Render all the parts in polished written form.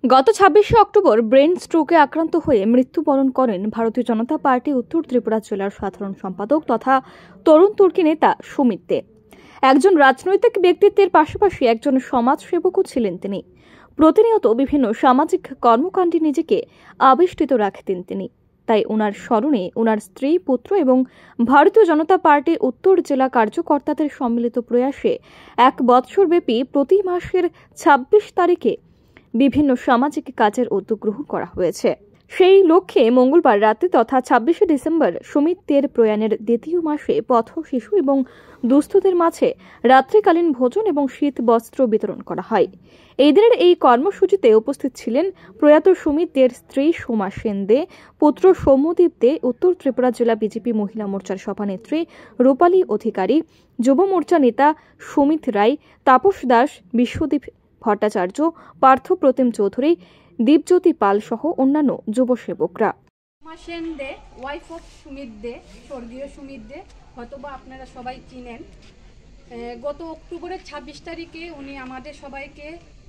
গত ২৬শে October brain স্ট্রোকে আক্রান্ত হয়ে মৃত্যুবরণ করেন ভারতীয় জনতা পার্টি উত্তর ত্রিপুরা জেলার সাধারণ সম্পাদক তথা তরুণ তুর্কি নেতা সুমিত দে। একজন রাজনৈতিক ব্যক্তিত্বের পাশাপাশি একজন সমাজসেবকও ছিলেন তিনি। প্রতিনিয়ত বিভিন্ন সামাজিক কর্মকাণ্ডে নিজেকে আবিষ্কৃত রাখতেন তিনি। তাই ওনার স্মরণে ওনার স্ত্রী, পুত্র এবং ভারতীয় জনতা পার্টির উত্তর জেলা কার্যকর্তাদের সম্মিলিত প্রয়াসে ১ বৎসরব্যাপী প্রতি মাসের ২৬ তারিখে বিভিন্ন সামাজিক কাজের উদ্যোগ গ্রহণ করা হয়েছে। সেই লক্ষ্যে মঙ্গলবার রাতে তথা ২৬শে ডিসেম্বর সুমিত দের প্রয়াণের দ্বিতীয় মাসে পথ শিশু এবং দুস্থদের মাঝে রাত্রিকালীন ভোজন এবং শীত বস্ত্র বিতরণ করা হয়। এই দিনের এই কর্মসূচিতে উপস্থিত ছিলেন প্রয়াত সুমিত দের স্ত্রী সোমা সেন দে, পুত্র সৌম্যদীপ দে, উত্তর ত্রিপুরা জেলা বিজেপি মহিলা মোর্চার সভানেত্রী রূপালী অধিকারী, যুব মোর্চা নেতা সুমিত রায়, তাপস দাস, বিশ্বদীপ ভট্টাচার্য, পার্থ প্রতিম চৌধুরী, দীপজ্যোতি পাল সহ অন্যান্য যুব সেবকরা। সোমা সেন দে, ওয়াইফ অফ সুমিত দে, স্বর্গীয় সুমিত দে, হয়তোবা আপনারা সবাই চিনেন। গত অক্টোবরের ২৬ তারিখে উনি আমাদের সবাইকে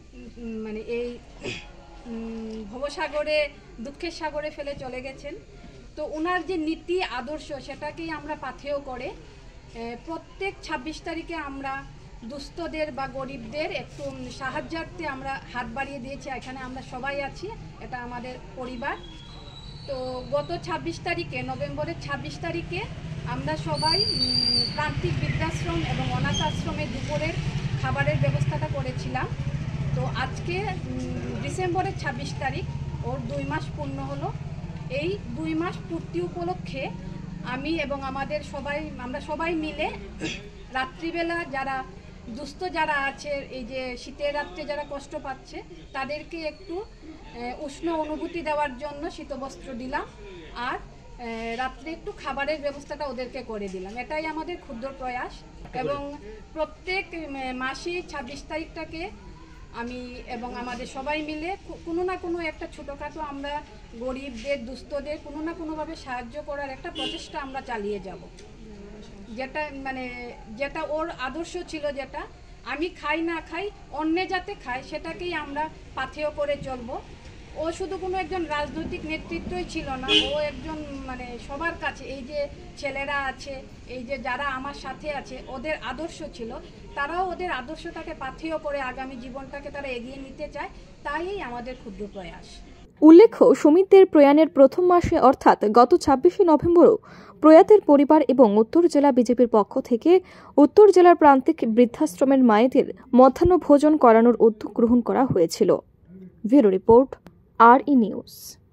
এই ভবসাগরে, দুঃখের সাগরে ফেলে চলে গেছেন। তো ওনার যে নীতি আদর্শ সেটাকেই আমরা পাথেয় করে প্রত্যেক ২৬ তারিখে আমরা দুস্থদের বা গরিবদের একটু সাহায্যার্থে আমরা হাত বাড়িয়ে দিয়েছি। এখানে আমরা সবাই আছি, এটা আমাদের পরিবার। তো গত ২৬ তারিখে, নভেম্বরের ২৬ তারিখে আমরা সবাই প্রান্তিক বৃদ্ধাশ্রম এবং অনাথ আশ্রমে দুপুরের খাবারের ব্যবস্থাটা করেছিলাম। তো আজকে ডিসেম্বরের ২৬ তারিখ, ওর ২ মাস পূর্ণ হলো। এই ২ মাস পূর্তি উপলক্ষে আমি এবং আমরা সবাই মিলে রাত্রিবেলা যারা দুস্থ যারা আছে, এই যে শীতের রাত্রে যারা কষ্ট পাচ্ছে, তাদেরকে একটু উষ্ণ অনুভূতি দেওয়ার জন্য শীতবস্ত্র দিলাম, আর রাত্রে একটু খাবারের ব্যবস্থাটা ওদেরকে করে দিলাম। এটাই আমাদের ক্ষুদ্র প্রয়াস। এবং প্রত্যেক মাসে ২৬ তারিখটাকে আমি এবং আমাদের সবাই মিলে কোনো না কোনো একটা ছোটোখাটো আমরা গরিবদের, দুস্থদের কোনো না কোনোভাবে সাহায্য করার একটা প্রচেষ্টা আমরা চালিয়ে যাব। যেটা ওর আদর্শ ছিল, যেটা আমি খাই না খাই, অন্যে যাতে খায়, সেটাকেই আমরা পাথেয় করে চলব। ও শুধু কোনো একজন রাজনৈতিক নেতৃত্বই ছিল না, ও একজন সবার কাছে, এই যে ছেলেরা আছে, এই যে যারা আমার সাথে আছে, ওদের আদর্শ ছিল। তারাও ওদের আদর্শটাকে পাথেয় করে আগামী জীবনটাকে তারা এগিয়ে নিতে চায়। তাই আমাদের ক্ষুদ্র প্রয়াস। উল্লেখ্য, সুমিতদের প্রয়াণের প্রথম মাসে অর্থাৎ গত ২৬শে নভেম্বরও প্রয়াতের পরিবার এবং উত্তর জেলা বিজেপির পক্ষ থেকে উত্তর জেলার প্রান্তিক বৃদ্ধাশ্রমের মায়েদের মধ্যাহ্ন ভোজন করানোর উদ্যোগ গ্রহণ করা হয়েছিল। Bureau report, RE news.